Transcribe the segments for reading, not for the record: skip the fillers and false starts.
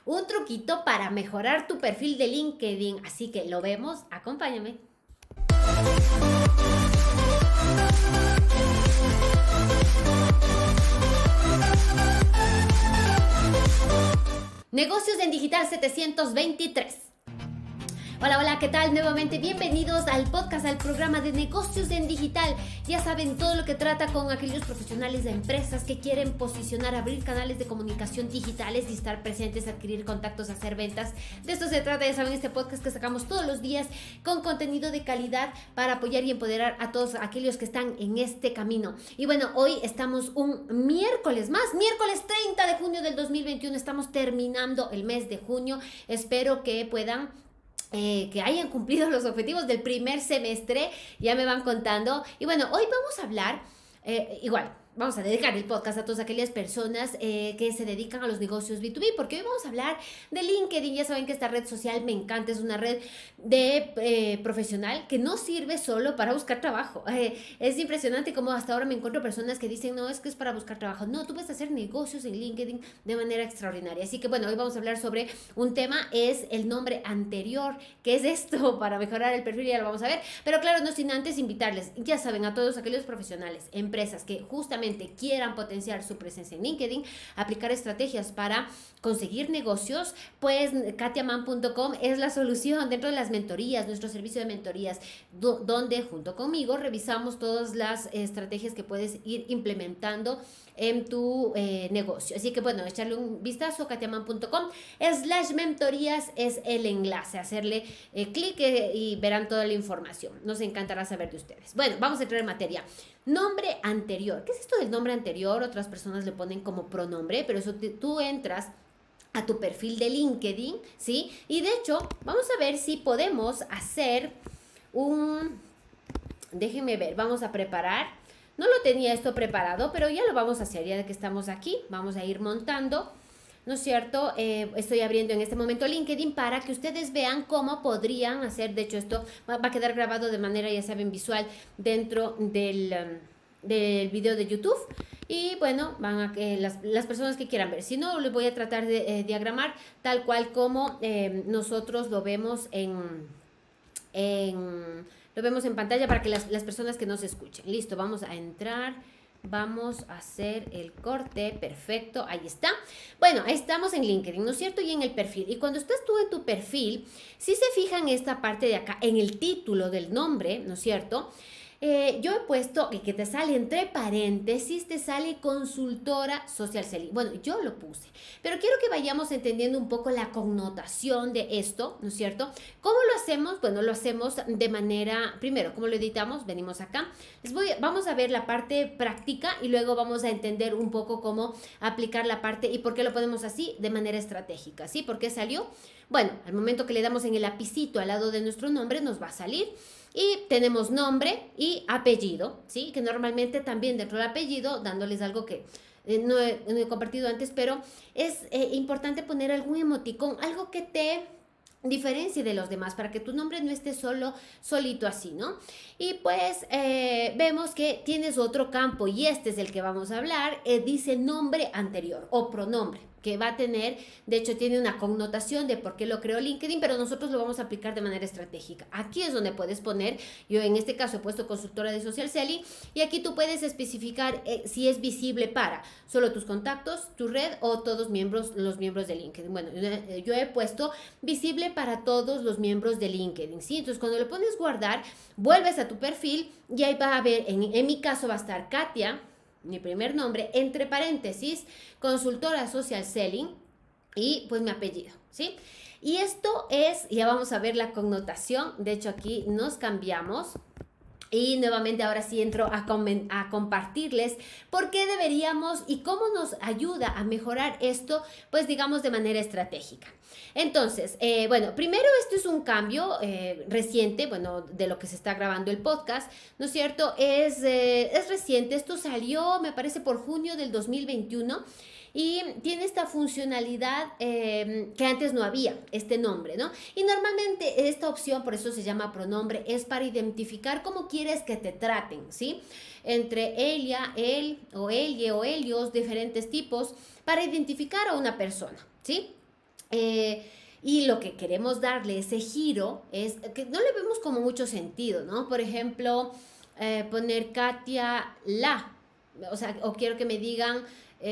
Un truquito para mejorar tu perfil de LinkedIn. Así que lo vemos, acompáñame. Negocios en Digital 723. Hola, hola, ¿qué tal? Nuevamente bienvenidos al podcast, al programa de Negocios en Digital. Ya saben, todo lo que trata con aquellos profesionales de empresas que quieren posicionar, abrir canales de comunicación digitales y estar presentes, adquirir contactos, hacer ventas. De esto se trata, ya saben, este podcast que sacamos todos los días con contenido de calidad para apoyar y empoderar a todos aquellos que están en este camino. Y bueno, hoy estamos un miércoles más, miércoles 30 de junio del 2021. Estamos terminando el mes de junio. Espero que puedan que hayan cumplido los objetivos del primer semestre, ya me van contando. Y bueno, hoy vamos a hablar, igual, vamos a dedicar el podcast a todas aquellas personas que se dedican a los negocios B2B, porque hoy vamos a hablar de LinkedIn. Ya saben que esta red social me encanta, es una red de profesional que no sirve solo para buscar trabajo. Es impresionante cómo hasta ahora me encuentro personas que dicen, no, es que es para buscar trabajo. No, tú puedes hacer negocios en LinkedIn de manera extraordinaria. Así que bueno, hoy vamos a hablar sobre un tema, es el nombre anterior. ¿Qué es esto? Para mejorar el perfil, ya lo vamos a ver. Pero claro, no sin antes invitarles, ya saben, a todos aquellos profesionales, empresas que justamente quieran potenciar su presencia en LinkedIn, aplicar estrategias para conseguir negocios, pues katiaman.com es la solución dentro de las mentorías, nuestro servicio de mentorías, donde junto conmigo revisamos todas las estrategias que puedes ir implementando en tu negocio. Así que bueno, echarle un vistazo, katiaman.com/mentorías es el enlace, hacerle clic y verán toda la información. Nos encantará saber de ustedes. Bueno, vamos a entrar en materia. Nombre anterior. ¿Qué es esto del nombre anterior? Otras personas le ponen como pronombre, pero eso tú entras a tu perfil de LinkedIn, ¿sí? Y de hecho, vamos a ver si podemos hacer un... Déjenme ver, vamos a preparar. No lo tenía esto preparado, pero ya lo vamos a hacer, ya que estamos aquí. Vamos a ir montando, ¿no es cierto? Estoy abriendo en este momento LinkedIn para que ustedes vean cómo podrían hacer. De hecho, esto va a quedar grabado de manera, ya saben, visual dentro del video de YouTube. Y bueno, van a que las personas que quieran ver. Si no, les voy a tratar de diagramar tal cual como nosotros lo vemos lo vemos en pantalla para que las personas que nos escuchen. Listo, vamos a entrar. Vamos a hacer el corte, perfecto, ahí está. Bueno, estamos en LinkedIn, ¿no es cierto? Y en el perfil. Y cuando estás tú en tu perfil, si se fijan en esta parte de acá, en el título del nombre, ¿no es cierto? Yo he puesto que te sale entre paréntesis, te sale consultora social selling. Bueno, yo lo puse, pero quiero que vayamos entendiendo un poco la connotación de esto, ¿no es cierto? ¿Cómo lo hacemos? Bueno, lo hacemos de manera, primero, ¿cómo lo editamos? Venimos acá. Vamos a ver la parte práctica y luego vamos a entender un poco cómo aplicar la parte y por qué lo ponemos así de manera estratégica, ¿sí? ¿Por qué salió? Bueno, al momento que le damos en el lapicito al lado de nuestro nombre, nos va a salir. Y tenemos nombre y apellido, ¿sí? Que normalmente también dentro del apellido, dándoles algo que no he compartido antes, pero es importante poner algún emoticón, algo que te diferencie de los demás para que tu nombre no esté solito así, ¿no? Y pues vemos que tienes otro campo y este es el que vamos a hablar, dice nombre anterior o pronombre, que va a tener, de hecho tiene una connotación de por qué lo creó LinkedIn, pero nosotros lo vamos a aplicar de manera estratégica. Aquí es donde puedes poner, yo en este caso he puesto consultora de social selling, y aquí tú puedes especificar si es visible para solo tus contactos, tu red o todos los miembros de LinkedIn. Bueno, yo he puesto visible para todos los miembros de LinkedIn, ¿sí? Entonces cuando le pones guardar, vuelves a tu perfil y ahí va a ver, en mi caso va a estar Katia, mi primer nombre, entre paréntesis, consultora social selling y pues mi apellido, ¿sí? Y esto es, ya vamos a ver la connotación, de hecho aquí nos cambiamos. Y nuevamente ahora sí entro a compartirles por qué deberíamos y cómo nos ayuda a mejorar esto, pues digamos de manera estratégica. Entonces, bueno, primero esto es un cambio reciente, bueno, de lo que se está grabando el podcast, ¿no es cierto? Es reciente, esto salió, me parece, por junio del 2021. Y tiene esta funcionalidad que antes no había, este nombre, ¿no? Y normalmente esta opción, por eso se llama pronombre, es para identificar cómo quieres que te traten, ¿sí? Entre ella, él o ella o ellos, diferentes tipos, para identificar a una persona, ¿sí? Y lo que queremos darle ese giro es que no le vemos como mucho sentido, ¿no? Por ejemplo, poner Katia La, o sea, o quiero que me digan,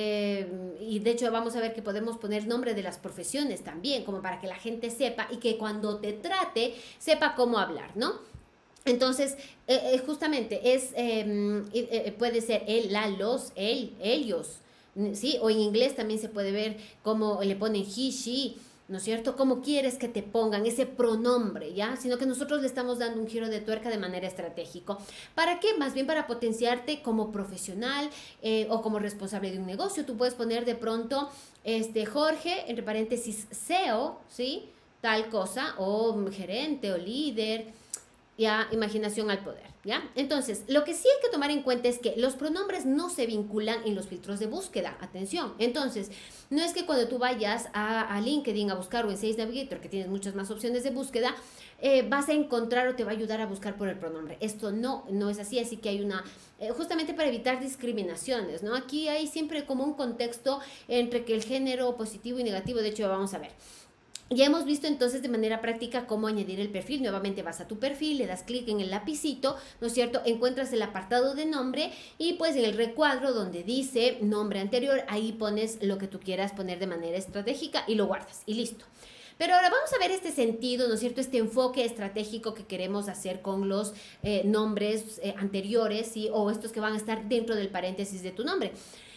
y de hecho vamos a ver que podemos poner nombre de las profesiones también, como para que la gente sepa y que cuando te trate sepa cómo hablar, ¿no? Entonces, justamente puede ser él, la, los, él, ellos, ¿sí? O en inglés también se puede ver cómo le ponen he, she, ¿no es cierto? ¿Cómo quieres que te pongan ese pronombre, ya? Sino que nosotros le estamos dando un giro de tuerca de manera estratégica. ¿Para qué? Más bien para potenciarte como profesional o como responsable de un negocio. Tú puedes poner de pronto, Jorge, entre paréntesis, CEO, ¿sí? Tal cosa, o gerente o líder, ya, imaginación al poder, ¿ya? Entonces, lo que sí hay que tomar en cuenta es que los pronombres no se vinculan en los filtros de búsqueda, atención. Entonces, no es que cuando tú vayas a LinkedIn a buscar o en Sales Navigator, que tienes muchas más opciones de búsqueda, vas a encontrar o te va a ayudar a buscar por el pronombre. Esto no es así que hay una, justamente para evitar discriminaciones, ¿no? Aquí hay siempre como un contexto entre que el género positivo y negativo, de hecho, vamos a ver. Ya hemos visto entonces de manera práctica cómo añadir el perfil. Nuevamente vas a tu perfil, le das clic en el lapicito, ¿no es cierto? Encuentras el apartado de nombre y pues en el recuadro donde dice nombre anterior, ahí pones lo que tú quieras poner de manera estratégica y lo guardas y listo. Pero ahora vamos a ver este sentido, ¿no es cierto? Este enfoque estratégico que queremos hacer con los nombres anteriores, ¿sí? O estos que van a estar dentro del paréntesis de tu nombre.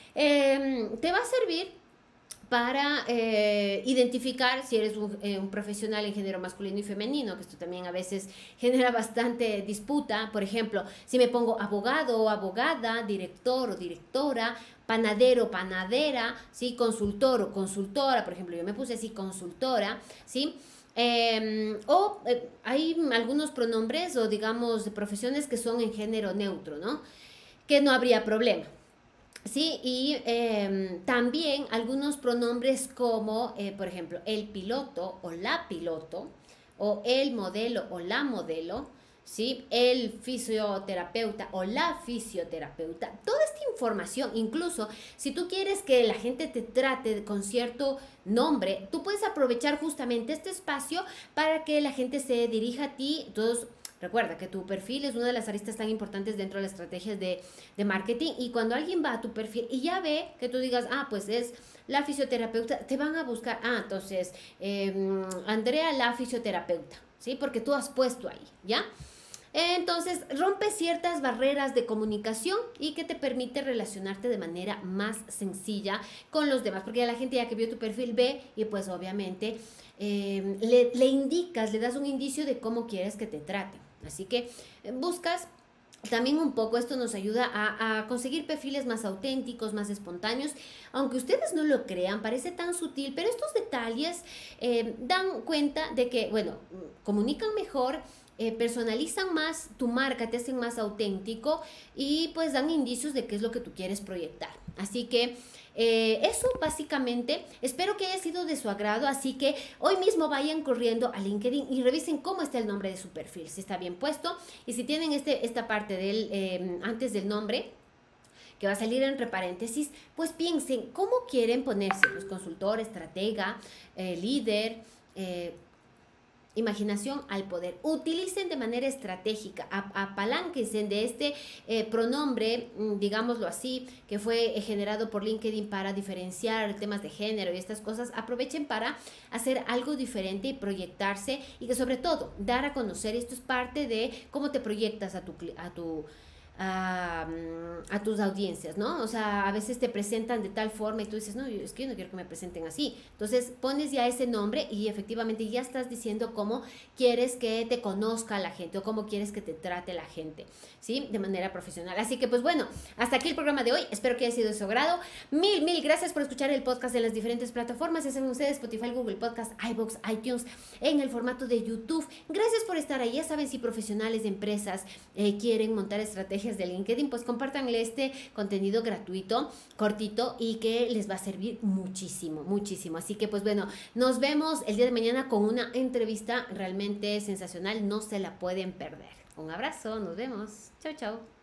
Te va a servir para identificar si eres un profesional en género masculino y femenino, que esto también a veces genera bastante disputa. Por ejemplo, si me pongo abogado o abogada, director o directora, panadero, panadera, ¿sí? Consultor o consultora, por ejemplo, yo me puse así, consultora, ¿sí? Hay algunos pronombres o digamos profesiones que son en género neutro, ¿no? Que no habría problema. Sí, y también algunos pronombres como, por ejemplo, el piloto o la piloto, o el modelo o la modelo, ¿sí? El fisioterapeuta o la fisioterapeuta. Toda esta información, incluso si tú quieres que la gente te trate con cierto nombre, tú puedes aprovechar justamente este espacio para que la gente se dirija a ti. Entonces, recuerda que tu perfil es una de las aristas tan importantes dentro de las estrategias de marketing, y cuando alguien va a tu perfil y ya ve que tú digas, pues es la fisioterapeuta, te van a buscar, entonces, Andrea la fisioterapeuta, ¿sí? Porque tú has puesto ahí, ¿ya? Entonces, rompe ciertas barreras de comunicación y que te permite relacionarte de manera más sencilla con los demás, porque ya la gente ya que vio tu perfil ve y pues obviamente le indicas, le das un indicio de cómo quieres que te traten. Así que buscas también un poco, esto nos ayuda a conseguir perfiles más auténticos, más espontáneos, aunque ustedes no lo crean, parece tan sutil, pero estos detalles dan cuenta de que, bueno, comunican mejor, personalizan más tu marca, te hacen más auténtico y pues dan indicios de qué es lo que tú quieres proyectar. Así que eso básicamente, espero que haya sido de su agrado, así que hoy mismo vayan corriendo a LinkedIn y revisen cómo está el nombre de su perfil, si está bien puesto y si tienen esta parte del antes del nombre que va a salir entre paréntesis, pues piensen cómo quieren ponerse, pues consultor, estratega, líder, imaginación al poder. Utilicen de manera estratégica, apalánquense de este pronombre, digámoslo así, que fue generado por LinkedIn para diferenciar temas de género y estas cosas. Aprovechen para hacer algo diferente y proyectarse, y que sobre todo dar a conocer, esto es parte de cómo te proyectas a tus audiencias, ¿no? O sea, a veces te presentan de tal forma y tú dices, no, es que yo no quiero que me presenten así. Entonces pones ya ese nombre y efectivamente ya estás diciendo cómo quieres que te conozca la gente o cómo quieres que te trate la gente, ¿sí? De manera profesional. Así que pues bueno, hasta aquí el programa de hoy. Espero que haya sido de su agrado. Mil gracias por escuchar el podcast en las diferentes plataformas. Ya saben ustedes, Spotify, Google Podcast, iVoox, iTunes, en el formato de YouTube. Gracias por estar ahí. Ya saben, si profesionales de empresas quieren montar estrategias de LinkedIn, pues compártanle este contenido gratuito, cortito, y que les va a servir muchísimo. Así que pues bueno, nos vemos el día de mañana con una entrevista realmente sensacional, no se la pueden perder. Un abrazo, nos vemos. Chao.